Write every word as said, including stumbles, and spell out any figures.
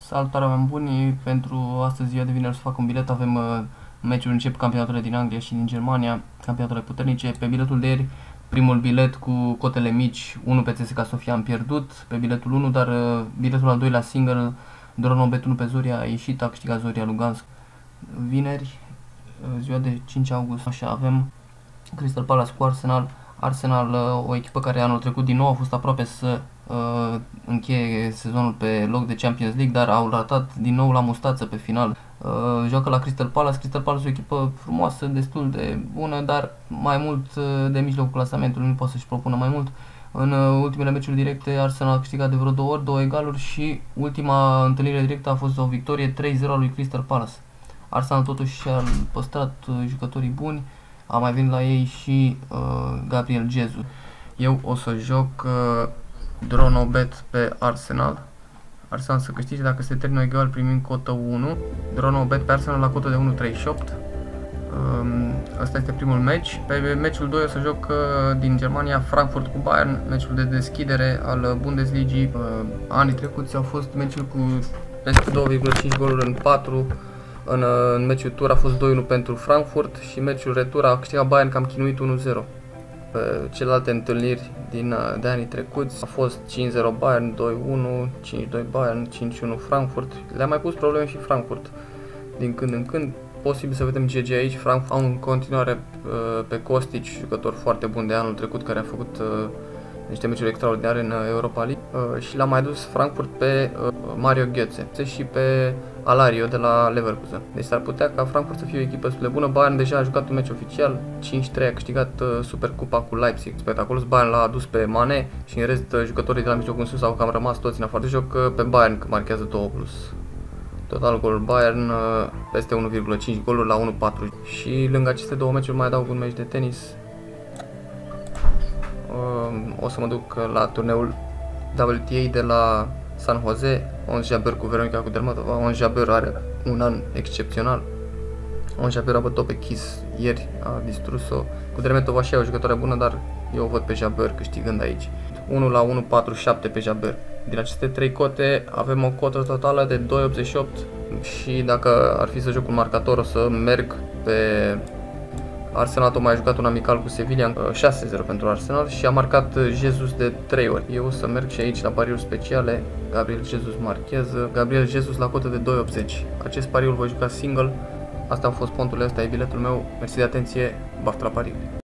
Salutare, oameni buni! Pentru astăzi, ziua de vineri, să fac un bilet. Avem uh, meciuri, încep campionatele din Anglia și din Germania, campionatele puternice. Pe biletul de ieri, primul bilet cu cotele mici, unu pe C S K A Sofia, am pierdut pe biletul unu, dar uh, biletul al doilea single, Dronobet unu pe Zoria, a ieșit, a câștigat Zoria Lugansk. Vineri, uh, ziua de cinci august, așa, avem Crystal Palace cu Arsenal. Arsenal, uh, o echipă care anul trecut din nou a fost aproape să uh, încheie sezonul pe loc de Champions League, dar au ratat din nou la mustață pe final. Uh, joacă la Crystal Palace. Crystal Palace e o echipă frumoasă, destul de bună, dar mai mult uh, de mijlocul clasamentului, nu poate să-și propună mai mult. În uh, ultimele meciuri directe, Arsenal a câștigat de vreo două ori, două egaluri, și ultima întâlnire directă a fost o victorie trei zero a lui Crystal Palace. Arsenal totuși a păstrat uh, jucătorii buni. A mai venit la ei și uh, Gabriel Jesus. Eu o să joc uh, Dronobet pe Arsenal. Arsenal să câștige, dacă se termină egal primim cotă unu. Dronobet pe Arsenal la cotă de unu virgulă treizeci și opt. Um, Asta este primul meci. Pe meciul doi o să joc uh, din Germania, Frankfurt cu Bayern, meciul de deschidere al Bundesligii. Uh, anii trecuți au fost meciuri cu peste două virgulă cinci goluri în patru. În, în meciul tur a fost doi unu pentru Frankfurt și meciul retur a câștigat Bayern, cam chinuit unu zero. Pe celelalte întâlniri din, de anii trecuți a fost cinci zero Bayern, doi unu, cinci doi Bayern, cinci unu Frankfurt. Le-a mai pus probleme și Frankfurt din când în când. Posibil să vedem G G aici. Frankfurt au în continuare pe Kostic, jucător foarte bun de anul trecut, care a făcut niște meciuri extraordinare în Europa League, uh, și l-a mai dus Frankfurt pe uh, Mario Götze și pe Alario de la Leverkusen. Deci s-ar putea ca Frankfurt să fie o echipă destul de bună. Bayern deja a jucat un meci oficial, cinci trei, a câștigat uh, Supercupa cu Leipzig. Spectaculos, Bayern l-a adus pe Mane și în rest uh, jucătorii de la mijloc în sus au cam rămas toți în afară de joc uh, pe Bayern, că marchează două plus. Total gol Bayern uh, peste unu virgulă cinci goluri la unu virgulă patru. Și lângă aceste două meciuri mai adaug un meci de tenis. O să mă duc la turneul W T A de la San Jose. Ons Jabeur cu Veronica Kudermetova. Ons Jabeur are un an excepțional. Ons Jabeur a bătut pe Kiss ieri, a distrus-o. Kudermetova și ea o jucătoare bună, dar eu o văd pe Jabeur câștigând aici. unu la unu virgulă patruzeci și șapte pe Jabeur. Din aceste trei cote avem o cotă totală de doi virgulă optzeci și opt și dacă ar fi să joc un marcator o să merg pe Arsenal. Tocmai a jucat un amical cu Sevilla, șase zero pentru Arsenal, și a marcat Jesus de trei ori. Eu o să merg și aici la pariuri speciale. Gabriel Jesus marchează. Gabriel Jesus la cotă de doi virgulă optzeci. Acest pariu îl voi juca single. Asta au fost ponturile, ăsta e biletul meu. Mersi de atenție, baftă la pariuri.